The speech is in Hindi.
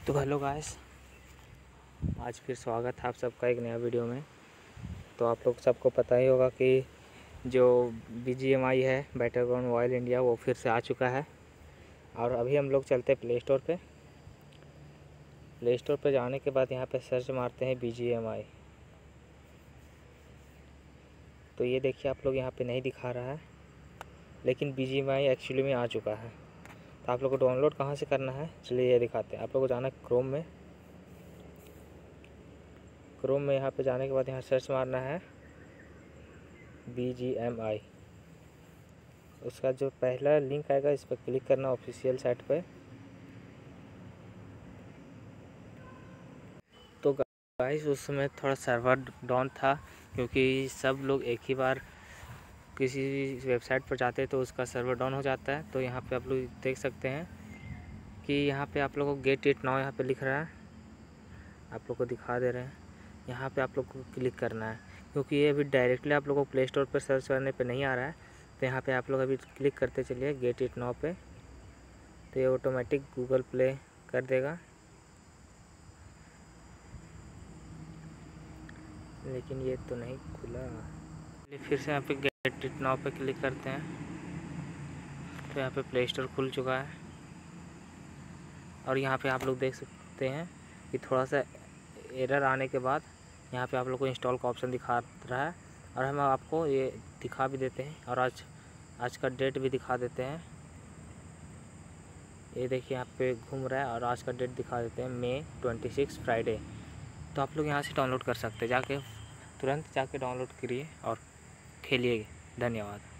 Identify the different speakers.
Speaker 1: तो हेलो गाइस, आज फिर स्वागत है आप सबका एक नया वीडियो में। तो आप लोग सबको पता ही होगा कि जो BGMI है बैटलग्राउंड रॉयल इंडिया वो फिर से आ चुका है। और अभी हम लोग चलते प्ले स्टोर पे। प्ले स्टोर पे जाने के बाद यहाँ पे सर्च मारते हैं BGMI। तो ये देखिए आप लोग यहाँ पे नहीं दिखा रहा है, लेकिन BGMI एक्चुअली में आ चुका है। तो आप लोग को डाउनलोड कहाँ से करना है, चलिए ये दिखाते हैं। आप लोग को जाना है क्रोम में। क्रोम में यहाँ पे जाने के बाद यहाँ सर्च मारना है BGMI। उसका जो पहला लिंक आएगा इस पर क्लिक करना, ऑफिशियल साइट पे। तो गाइस उस समय थोड़ा सर्वर डाउन था, क्योंकि सब लोग एक ही बार किसी वेबसाइट पर जाते हैं तो उसका सर्वर डाउन हो जाता है। तो यहाँ पे आप लोग देख सकते हैं कि यहाँ पे आप लोगों को गेट इट नाउ यहाँ पे लिख रहा है, आप लोग को दिखा दे रहे हैं। यहाँ पे आप लोग को क्लिक करना है, क्योंकि ये अभी डायरेक्टली आप लोगों को प्ले स्टोर पर सर्च करने पे नहीं आ रहा है। तो यहाँ पे आप लोग अभी क्लिक करते चलिए गेट इट नाउ पे, तो ये ऑटोमेटिक गूगल प्ले कर देगा। लेकिन ये तो नहीं खुला। फिर से यहाँ पे गेट इट नाउ पे क्लिक करते हैं, तो यहाँ पे प्ले स्टोर खुल चुका है। और यहाँ पे आप लोग देख सकते हैं कि थोड़ा सा एरर आने के बाद यहाँ पे आप लोग को इंस्टॉल का ऑप्शन दिखा रहा है। और हम आपको ये दिखा भी देते हैं, और आज का डेट भी दिखा देते हैं। ये देखिए यहाँ पे घूम रहा है, और आज का डेट दिखा देते हैं May 26 फ्राइडे। तो आप लोग यहाँ से डाउनलोड कर सकते हैं, जाके तुरंत जाके डाउनलोड करिए और खेलिए। धन्यवाद।